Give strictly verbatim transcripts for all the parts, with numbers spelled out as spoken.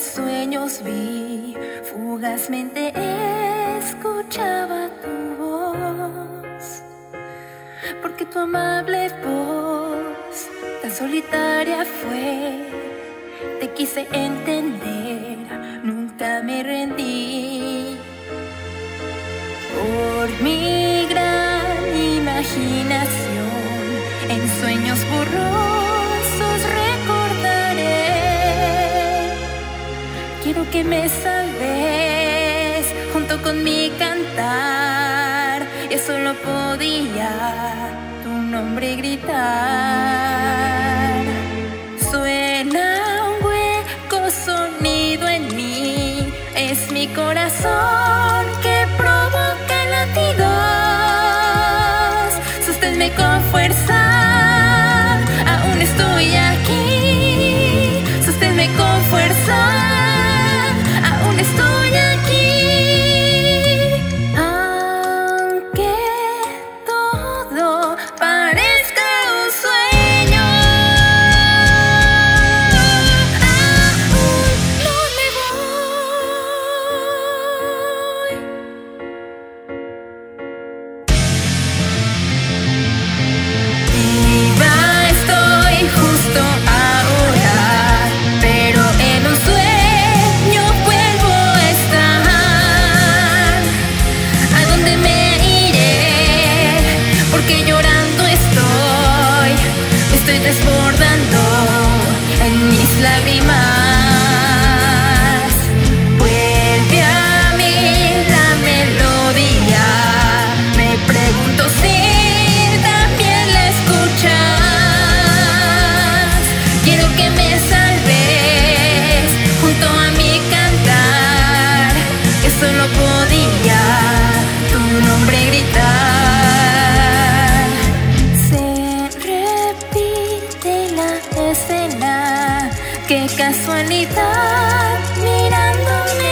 sueños vi, fugazmente escuchaba tu voz, porque tu amable voz tan solitaria fue. Te quise entender, nunca me rendí. Por mi gran imaginación, en sueños borrosos recordaré. Quiero que me salves junto con mi cantar. Yo solo podía tu nombre gritar. Suena un hueco sonido en mí, es mi corazón que provoca latidos. Sosténme con fuerza, aún estoy aquí. Sosténme con fuerza, aún estoy aquí. Aunque todo parezca un sueño, aún no me voy. Viva estoy justo ahora, pero en un sueño vuelvo a estar. ¿A dónde me iré? Porque llorando estoy, me estoy desbordando en mis lágrimas. Vuelve a mí la melodía, me pregunto si también la escuchas. Quiero que me salves junto a mi cantar, que solo podía tu nombre gritar. Se repite la escena, qué casualidad, mirándome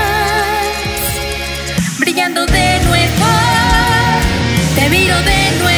estabas. Brillando de nuevo, te miro de nuevo.